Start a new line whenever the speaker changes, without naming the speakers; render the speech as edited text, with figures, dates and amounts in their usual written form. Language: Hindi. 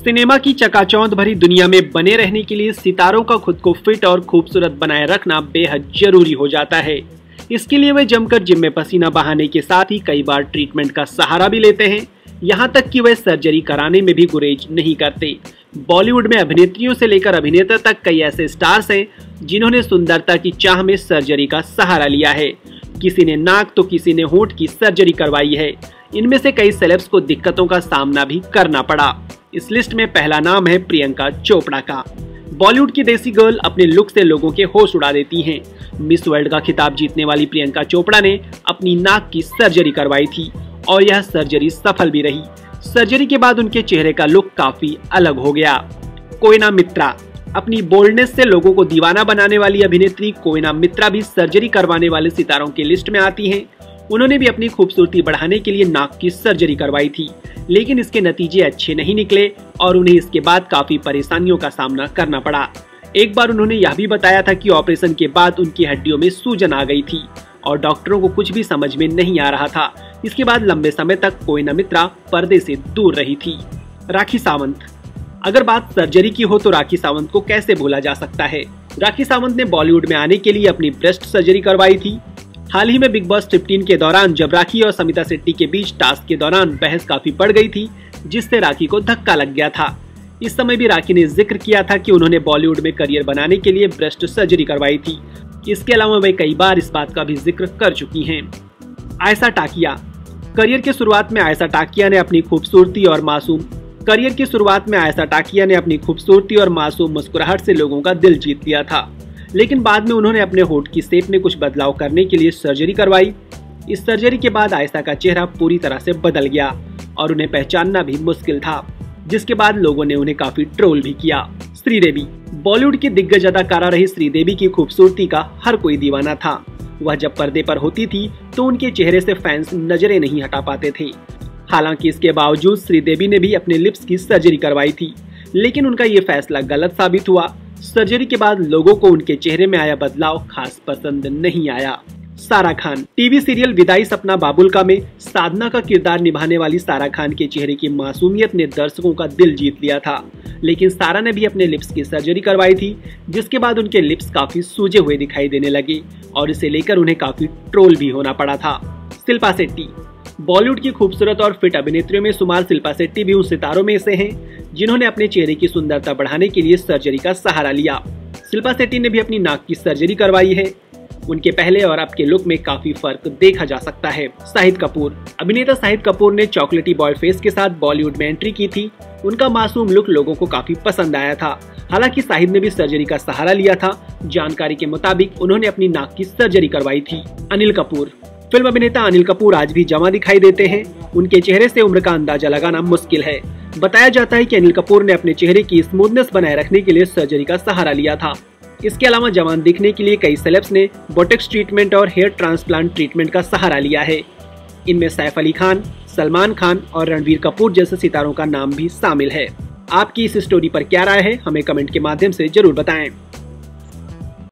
सिनेमा की चकाचौंध भरी दुनिया में बने रहने के लिए सितारों का खुद को फिट और खूबसूरत बनाए रखना बेहद जरूरी हो जाता है। इसके लिए वे जमकर जिम में पसीना बहाने के साथ ही कई बार ट्रीटमेंट का सहारा भी लेते हैं। यहाँ तक कि वे सर्जरी कराने में भी गुरेज नहीं करते। बॉलीवुड में अभिनेत्रियों से लेकर अभिनेता तक कई ऐसे स्टार्स हैं जिन्होंने सुंदरता की चाह में सर्जरी का सहारा लिया है। किसी ने नाक तो किसी ने होंठ की सर्जरी करवाई है। इनमें से कई सेलेब्स को दिक्कतों का सामना भी करना पड़ा। इस लिस्ट में पहला नाम है प्रियंका चोपड़ा का। बॉलीवुड की देसी गर्ल अपने लुक से लोगों के होश उड़ा देती हैं। मिस वर्ल्ड का खिताब जीतने वाली प्रियंका चोपड़ा ने अपनी नाक की सर्जरी करवाई थी और यह सर्जरी सफल भी रही। सर्जरी के बाद उनके चेहरे का लुक काफी अलग हो गया। कोयना मित्रा अपनी बोल्डनेस से लोगों को दीवाना बनाने वाली अभिनेत्री कोयना मित्रा भी सर्जरी करवाने वाले सितारों की लिस्ट में आती हैं। उन्होंने भी अपनी खूबसूरती बढ़ाने के लिए नाक की सर्जरी करवाई थी, लेकिन इसके नतीजे अच्छे नहीं निकले और उन्हें इसके बाद काफी परेशानियों का सामना करना पड़ा। एक बार उन्होंने यह भी बताया था कि ऑपरेशन के बाद उनकी हड्डियों में सूजन आ गई थी और डॉक्टरों को कुछ भी समझ में नहीं आ रहा था। इसके बाद लंबे समय तक कोयना मित्रा पर्दे से दूर रही थी। राखी सावंत, अगर बात सर्जरी की हो तो राखी सावंत को कैसे भूला जा सकता है। राखी सावंत ने बॉलीवुड में आने के लिए अपनी ब्रेस्ट सर्जरी करवाई थी। हाल ही में बिग बॉस 15 के दौरान जब राखी और समिता शेट्टी के बीच टास्क के दौरान बहस काफी बढ़ गई थी, जिससे राखी को धक्का लग गया था। इस समय भी राखी ने जिक्र किया था कि उन्होंने बॉलीवुड में करियर बनाने के लिए ब्रेस्ट सर्जरी करवाई थी। इसके अलावा वे कई बार इस बात का भी जिक्र कर चुकी हैं। आयशा टाकिया, करियर की शुरुआत में आयशा टाकिया ने अपनी खूबसूरती और मासूम मुस्कुराहट से लोगों का दिल जीत लिया था, लेकिन बाद में उन्होंने अपने होठ की शेप में कुछ बदलाव करने के लिए सर्जरी करवाई। इस सर्जरी के बाद आयशा का चेहरा पूरी तरह से बदल गया और उन्हें पहचानना भी मुश्किल था, जिसके बाद लोगों ने उन्हें काफी ट्रोल भी किया। श्रीदेवी, बॉलीवुड की दिग्गज अदाकारा रही श्रीदेवी की खूबसूरती का हर कोई दीवाना था। वह जब पर्दे पर होती थी तो उनके चेहरे से फैंस नजरें नहीं हटा पाते थे। हालांकि इसके बावजूद श्रीदेवी ने भी अपने लिप्स की सर्जरी करवाई थी, लेकिन उनका ये फैसला गलत साबित हुआ। सर्जरी के बाद लोगों को उनके चेहरे में आया बदलाव खास पसंद नहीं आया। सारा खान, टीवी सीरियल विदाई सपना बाबुल्का में साधना का किरदार निभाने वाली सारा खान के चेहरे की मासूमियत ने दर्शकों का दिल जीत लिया था, लेकिन सारा ने भी अपने लिप्स की सर्जरी करवाई थी, जिसके बाद उनके लिप्स काफी सूजे हुए दिखाई देने लगे और इसे लेकर उन्हें काफी ट्रोल भी होना पड़ा था। शिल्पा शेट्टी, बॉलीवुड की खूबसूरत और फिट अभिनेत्रियों में शुमार शिल्पा शेट्टी भी उन सितारों में से हैं जिन्होंने अपने चेहरे की सुंदरता बढ़ाने के लिए सर्जरी का सहारा लिया। शिल्पा शेट्टी ने भी अपनी नाक की सर्जरी करवाई है। उनके पहले और अब के लुक में काफी फर्क देखा जा सकता है। शाहिद कपूर, अभिनेता शाहिद कपूर ने चॉकलेटी बॉय फेस के साथ बॉलीवुड में एंट्री की थी। उनका मासूम लुक लोगों को काफी पसंद आया था। हालांकि शाहिद ने भी सर्जरी का सहारा लिया था। जानकारी के मुताबिक उन्होंने अपनी नाक की सर्जरी करवाई थी। अनिल कपूर, फिल्म अभिनेता अनिल कपूर आज भी जवां दिखाई देते हैं। उनके चेहरे से उम्र का अंदाजा लगाना मुश्किल है। बताया जाता है कि अनिल कपूर ने अपने चेहरे की स्मूथनेस बनाए रखने के लिए सर्जरी का सहारा लिया था। इसके अलावा जवान दिखने के लिए कई सेलेब्स ने बोटॉक्स ट्रीटमेंट और हेयर ट्रांसप्लांट ट्रीटमेंट का सहारा लिया है। इनमें सैफ अली खान, सलमान खान और रणबीर कपूर जैसे सितारों का नाम भी शामिल है। आपकी इस स्टोरी पर क्या राय है, हमें कमेंट के माध्यम से जरूर बताएं।